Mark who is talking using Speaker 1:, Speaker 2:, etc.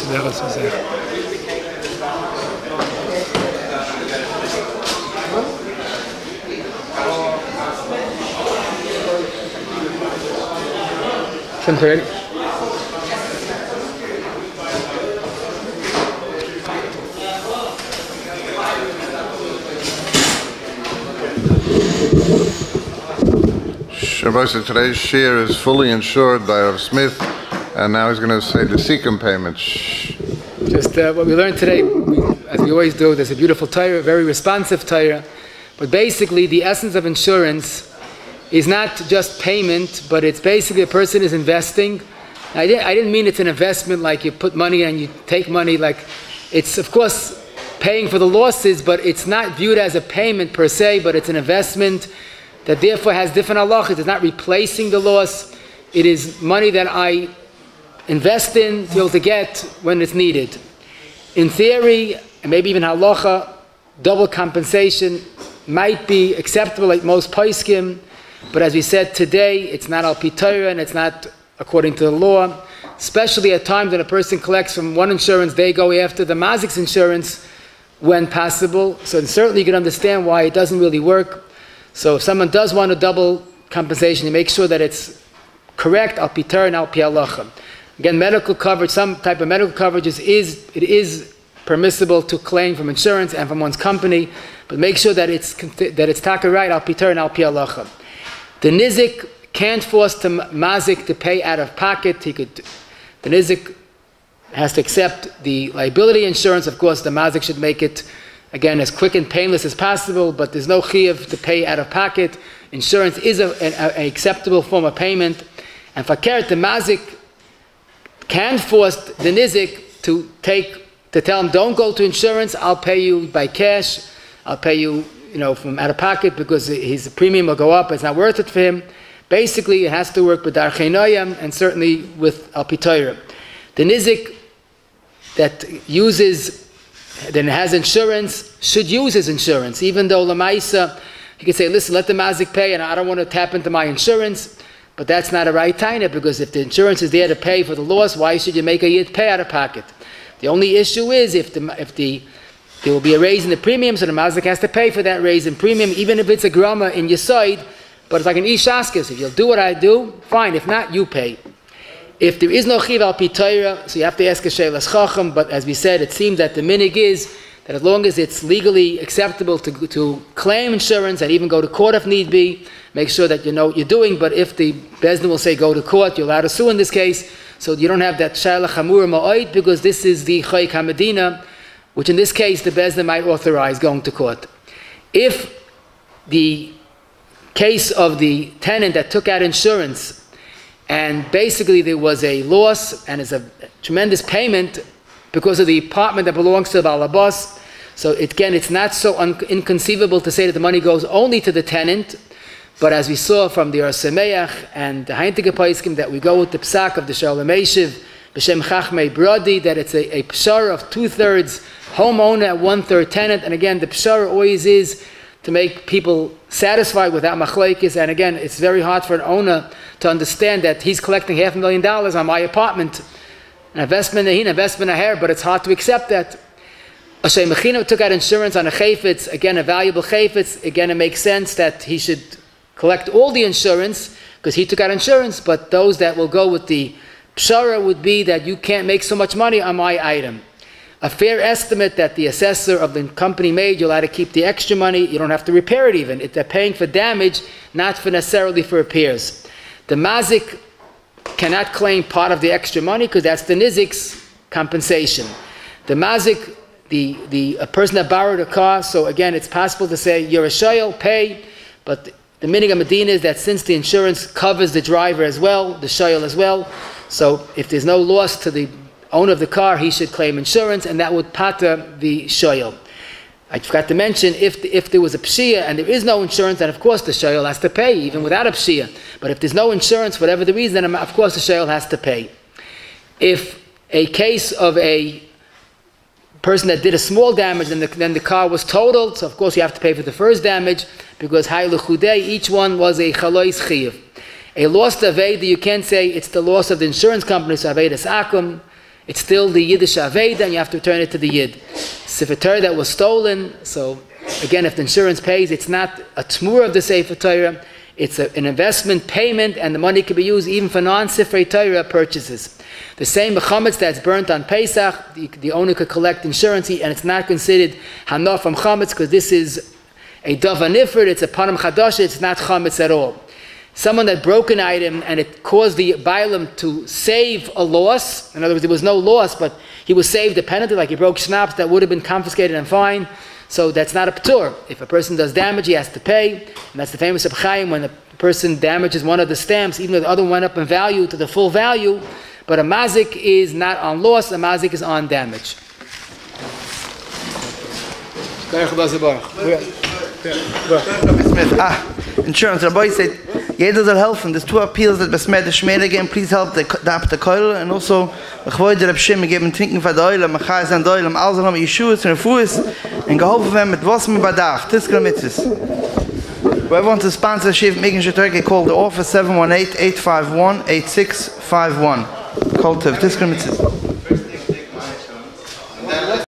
Speaker 1: 10:30.
Speaker 2: Rabbi, so today's share is fully insured by Rav Smith, and now he's going to say the Sikkim payment.
Speaker 1: Just what we learned today, as we always do, there's a beautiful Torah, very responsive Torah, but basically the essence of insurance is not just payment, but it's basically a person is investing. I didn't mean it's an investment like you put money and you take money, like it's of course paying for the losses, but it's not viewed as a payment per se, but it's an investment that therefore has different halachas. It's not replacing the loss. It is money that I invest in to be able to get when it's needed. In theory, and maybe even halacha, double compensation might be acceptable like most poskim, but as we said today, it's not al pi Torah and it's not according to the law, especially at times when a person collects from one insurance, they go after the mazik's insurance when possible. So certainly you can understand why it doesn't really work. So if someone does want a double compensation, you make sure that it's correct, al pi Torah and al pi halacha. Again, medical coverage, some type of medical coverage it is permissible to claim from insurance and from one's company, but make sure that it's taka right, al pi Torah and al pi halacha. The nizik can't force the mazik to pay out of pocket. The nizik has to accept the liability insurance. Of course, the mazik should make it, again, as quick and painless as possible, but there's no chiyuv to pay out of pocket. Insurance is an acceptable form of payment. And fakert, the mazik can force the nizik to tell him, don't go to insurance, I'll pay you by cash, I'll pay you, from out of pocket because his premium will go up, it's not worth it for him. Basically, it has to work with darchei noyam and certainly with al pi Torah. The nizik that has insurance should use his insurance, even though lamaisa, he could say, listen, let the mazik pay and I don't want to tap into my insurance, but that's not a right taina, because if the insurance is there to pay for the loss, why should you make a yid pay out of pocket? The only issue is if there will be a raise in the premium, so the mazik has to pay for that raise in premium, even if it's a grama in your side, but it's like an ishaskis. If you'll do what I do, fine. If not, you pay. If there is no chiv al pi Torah, so you have to ask a shelas chacham, but as we said, it seems that the minig is that as long as it's legally acceptable to claim insurance and even go to court if need be, make sure that you know what you're doing, but if the bezdin will say go to court, you're allowed to sue in this case, so you don't have that shayla chamur ma'oid, because this is the chayik hamadina, which in this case the bezdin might authorize going to court. If the case of the tenant that took out insurance and basically there was a loss and it's a tremendous payment because of the apartment that belongs to the balabas, so it's not so inconceivable to say that the money goes only to the tenant, but as we saw from the Arsemeach and the Heintige Paiskim, that we go with the psak of the Shalom Eshiv B'Shem Chachmei Brodi, that it's a pshara of 2/3 homeowner and 1/3 tenant, and again the pshara always is to make people satisfied without machlekes. And again, it's very hard for an owner to understand that he's collecting $500,000 on my apartment, an investment aher, but it's hard to accept that. Ashay Mechino took out insurance on a chayfetz, again a valuable chayfetz, again it makes sense that he should collect all the insurance because he took out insurance, but those that will go with the pshara would be that you can't make so much money on my item. A fair estimate that the assessor of the company made, you're allowed to keep the extra money, you don't have to repair it even. If they're paying for damage, not for necessarily for repairs. The mazik cannot claim part of the extra money because that's the nizik's compensation. The mazik, a person that borrowed a car, so again it's possible to say you're a shayel, pay, but the minig of Medina is that since the insurance covers the driver as well, the shayel as well, so if there's no loss to the owner of the car, he should claim insurance, and that would pata the shoyel. I forgot to mention, if there was a pshia and there is no insurance, then of course the shoyel has to pay, even without a pshia. But if there's no insurance, whatever the reason, then of course the shoyel has to pay. If a case of a person that did a small damage, then the car was totaled, so of course you have to pay for the first damage, because each one was a chalois chiyuv. A lost aveda, you can't say it's the loss of the insurance company, so avedas akum. it's still the Yiddish Aveda, and you have to return it to the Yid. Sefer Torah that was stolen, so again, if the insurance pays, it's not a tmur of the Sefer Torah, it's an investment payment, and the money can be used even for non-Sefer Torah purchases. The same chametz that's burnt on Pesach, the owner could collect insurance, and it's not considered hanof from chametz, because this is a davar nifrod, it's a panam chadash, it's not chametz at all. Someone that broke an item and it caused the bailam to save a loss, in other words, there was no loss, but he was saved a penalty, like he broke schnapps, that would have been confiscated and fined, so that's not a p'tur. If a person does damage, he has to pay, and that's the famous Reb Chaim, when a person damages one of the stamps, even though the other one went up in value to the full value, but a mazik is not on loss, a mazik is on damage.
Speaker 3: Insurance. Rabbi said, jeder soll helfen. There's 2 appeals that Besmed Shmer again. Please help the Koil. And also, ich wollte Reb Shim geben trinken von der Oil, machai sein Oil, alles haben Yeshua zu Fuß und geholfen werden mit was man bedacht. Tiskel mitzis. Whoever wants to sponsor the shift, making sure to call the office 718-851-8651. Call to Tiskel mitzis.